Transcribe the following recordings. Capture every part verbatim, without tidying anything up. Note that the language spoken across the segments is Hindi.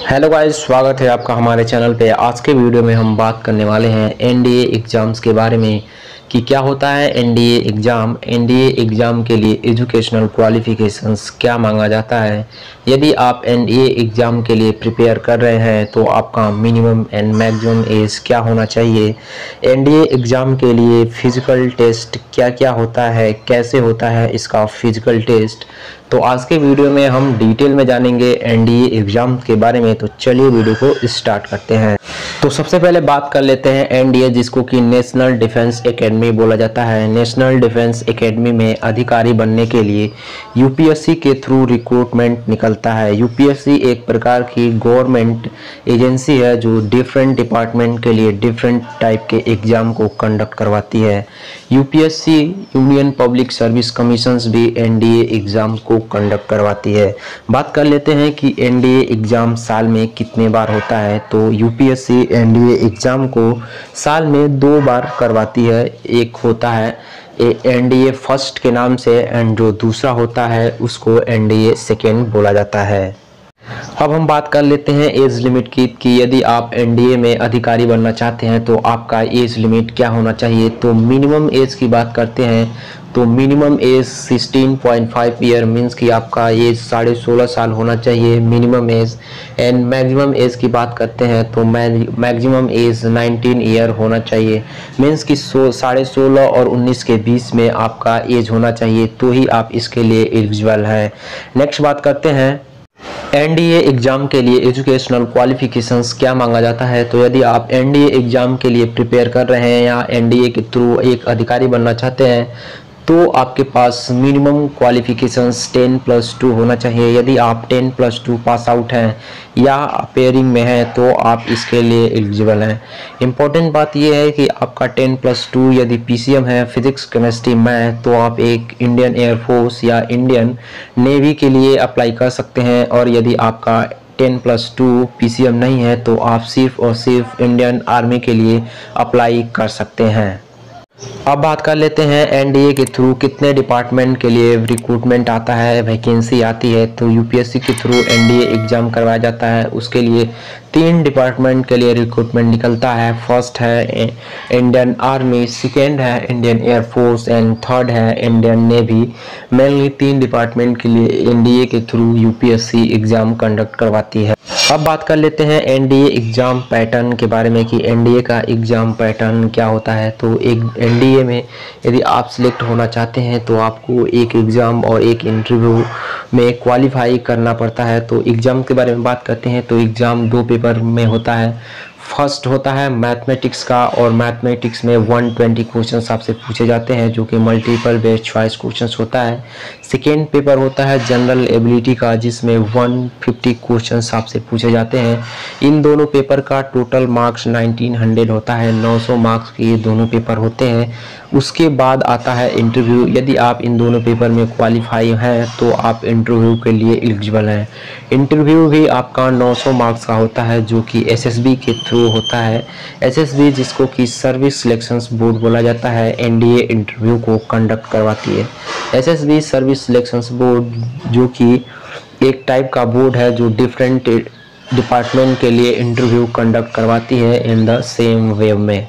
हेलो गाइस, स्वागत है आपका हमारे चैनल पे। आज के वीडियो में हम बात करने वाले हैं एनडीए एग्ज़ाम्स के बारे में कि क्या होता है एनडीए एग्ज़ाम। एनडीए एग्ज़ाम के लिए एजुकेशनल क्वालिफ़िकेशंस क्या मांगा जाता है। यदि आप एनडीए एग्ज़ाम के लिए प्रिपेयर कर रहे हैं तो आपका मिनिमम एंड मैक्सिमम एज क्या होना चाहिए। एनडीए एग्ज़ाम के लिए फ़िज़िकल टेस्ट क्या क्या होता है, कैसे होता है इसका फ़िज़िकल टेस्ट। तो आज के वीडियो में हम डिटेल में जानेंगे एनडीए एग्ज़ाम के बारे में। तो चलिए वीडियो को स्टार्ट करते हैं। तो सबसे पहले बात कर लेते हैं एनडीए, जिसको कि नेशनल डिफेंस एकेडमी बोला जाता है। नेशनल डिफेंस एकेडमी में अधिकारी बनने के लिए यूपीएससी के थ्रू रिक्रूटमेंट निकलता है। यूपीएससी एक प्रकार की गवर्नमेंट एजेंसी है जो डिफरेंट डिपार्टमेंट के लिए डिफरेंट टाइप के एग्ज़ाम को कंडक्ट करवाती है। UPSC union public service commissions भी एनडीए एग्ज़ाम को कंडक्ट करवाती है। बात कर लेते हैं कि एनडीए एग्ज़ाम साल में कितने बार होता है। तो यूपीएससी एनडीए एग्ज़ाम को साल में दो बार करवाती है। एक होता है एनडीए फर्स्ट के नाम से एंड जो दूसरा होता है उसको एनडीए सेकेंड बोला जाता है। अब हम बात कर लेते हैं एज लिमिट की कि यदि आप एनडीए में अधिकारी बनना चाहते हैं तो आपका एज लिमिट क्या होना चाहिए। तो मिनिमम एज की बात करते हैं तो मिनिमम एज सोलह पॉइंट पाँच ईयर मीन्स कि आपका एज साढ़े सोलह साल होना चाहिए minimum age. And maximum age की बात करते हैं तो मैक्सिमम एज उन्नीस ईयर होना चाहिए मीन्स कि साढ़े सोलह और उन्नीस के बीच में आपका एज होना चाहिए, तो ही आप इसके लिए एलिजिबल हैं। नेक्स्ट बात करते हैं एनडीए एग्ज़ाम के लिए एजुकेशनल क्वालिफ़िकेशंस क्या मांगा जाता है। तो यदि आप एनडीए एग्ज़ाम के लिए प्रिपेयर कर रहे हैं या एनडीए के थ्रू एक अधिकारी बनना चाहते हैं तो आपके पास minimum qualifications ten plus two होना चाहिए। यदि आप ten plus two pass out हैं या पेयरिंग में हैं तो आप इसके लिए एलिजिबल हैं। इम्पॉर्टेंट बात यह है कि आपका टेन प्लस टू यदि पीसीएम है, फिजिक्स केमिस्ट्री मैथ, तो आप एक इंडियन एयरफोर्स या इंडियन नेवी के लिए अप्लाई कर सकते हैं। और यदि आपका टेन प्लस टू पीसीएम नहीं है तो आप सिर्फ और सिर्फ इंडियन आर्मी के लिए अप्लाई कर सकते हैं। अब बात कर लेते हैं एनडीए के थ्रू कितने डिपार्टमेंट के लिए रिक्रूटमेंट आता है, वैकेंसी आती है। तो यूपीएससी के थ्रू एनडीए एग्ज़ाम करवाया जाता है। उसके लिए तीन डिपार्टमेंट के लिए रिक्रूटमेंट निकलता है। फर्स्ट है इंडियन आर्मी, सेकेंड है इंडियन एयरफोर्स एंड थर्ड है इंडियन नेवी। मेनली तीन डिपार्टमेंट के लिए एनडीए के थ्रू यूपीएससी एग्ज़ाम कंडक्ट करवाती है। अब बात कर लेते हैं एनडीए एग्ज़ाम पैटर्न के बारे में कि एनडीए का एग्ज़ाम पैटर्न क्या होता है। तो एक एनडीए में यदि आप सिलेक्ट होना चाहते हैं तो आपको एक एग्ज़ाम और एक इंटरव्यू में क्वालिफाई करना पड़ता है। तो एग्ज़ाम के बारे में बात करते हैं तो एग्ज़ाम दो पेपर में होता है। फर्स्ट होता है मैथमेटिक्स का और मैथमेटिक्स में एक सौ बीस क्वेश्चंस आपसे पूछे जाते हैं जो कि मल्टीपल बेस्ड चॉइस क्वेश्चंस होता है। सेकेंड पेपर होता है जनरल एबिलिटी का जिसमें एक सौ पचास क्वेश्चंस आपसे पूछे जाते हैं। इन दोनों पेपर का टोटल मार्क्स उन्नीस सौ होता है। नौ सौ मार्क्स के ये दोनों पेपर होते हैं। उसके बाद आता है इंटरव्यू। यदि आप इन दोनों पेपर में क्वालिफाई हैं तो आप इंटरव्यू के लिए एलिजिबल हैं। इंटरव्यू भी आपका नौ सौ मार्क्स का होता है जो कि एसएसबी के थ्रू होता है। एसएसबी जिसको कि सर्विस सिलेक्शंस बोर्ड बोला जाता है, एनडीए इंटरव्यू को कंडक्ट करवाती है। एसएसबी सर्विस सिलेक्शंस बोर्ड जो कि एक टाइप का बोर्ड है जो डिफरेंट डिपार्टमेंट के लिए इंटरव्यू कंडक्ट करवाती है इन द सेम वे में।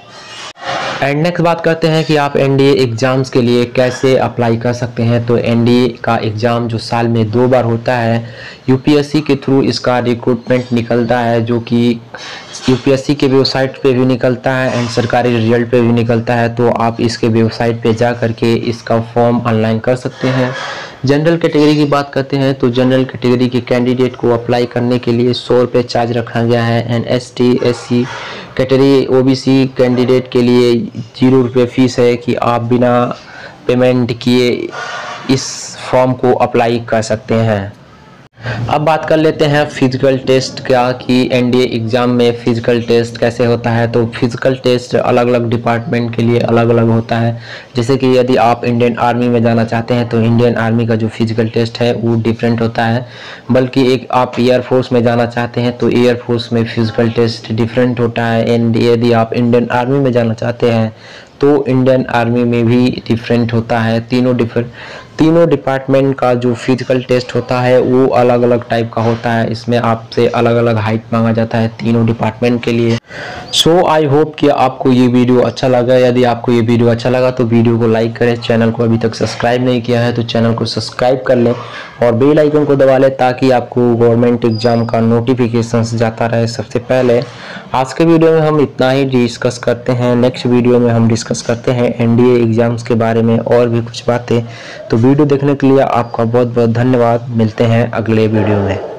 एंड नेक्स्ट बात करते हैं कि आप एनडीए एग्ज़ाम्स के लिए कैसे अप्लाई कर सकते हैं। तो एनडीए का एग्ज़ाम जो साल में दो बार होता है, यूपीएससी के थ्रू इसका रिक्रूटमेंट निकलता है जो कि यूपीएससी के वेबसाइट पे भी निकलता है एंड सरकारी रिजल्ट पे भी निकलता है। तो आप इसके वेबसाइट पे जा करके इसका फॉर्म ऑनलाइन कर सकते हैं। जनरल कैटेगरी की बात करते हैं तो जनरल कैटेगरी के कैंडिडेट को अप्लाई करने के लिए सौ रुपये चार्ज रखा गया है। And S T S C category OBC candidate के लिए जीरो रुपये फीस है कि आप बिना पेमेंट किए इस फॉर्म को अप्लाई कर सकते हैं। अब बात कर लेते हैं फिजिकल टेस्ट का कि एनडीए एग्ज़ाम में फिजिकल टेस्ट कैसे होता है। तो फिजिकल टेस्ट अलग अलग डिपार्टमेंट के लिए अलग अलग होता है। जैसे कि यदि आप इंडियन आर्मी में जाना चाहते हैं तो इंडियन आर्मी का जो फिजिकल टेस्ट है वो डिफरेंट होता है। बल्कि एक आप एयरफोर्स में जाना चाहते हैं तो एयरफोर्स में फिजिकल टेस्ट डिफरेंट होता है। एंड यदि आप इंडियन आर्मी में जाना चाहते हैं तो इंडियन आर्मी में भी डिफरेंट होता है। तीनों डिफरेंट तीनों डिपार्टमेंट का जो फिजिकल टेस्ट होता है वो अलग अलग टाइप का होता है। इसमें आपसे अलग अलग हाइट मांगा जाता है तीनों डिपार्टमेंट के लिए। सो आई होप कि आपको ये वीडियो अच्छा लगा। यदि आपको ये वीडियो अच्छा लगा तो वीडियो को लाइक करें, चैनल को अभी तक सब्सक्राइब नहीं किया है तो चैनल को सब्सक्राइब कर लें और बेल आइकन को दबा लें ताकि आपको गवर्नमेंट एग्जाम का नोटिफिकेशन जाता रहे सबसे पहले। आज के वीडियो में हम इतना ही डिस्कस करते हैं। नेक्स्ट वीडियो में हम डिस्कस करते हैं एनडीए एग्जाम्स के बारे में और भी कुछ बातें। तो वीडियो देखने के लिए आपका बहुत बहुत धन्यवाद। मिलते हैं अगले वीडियो में।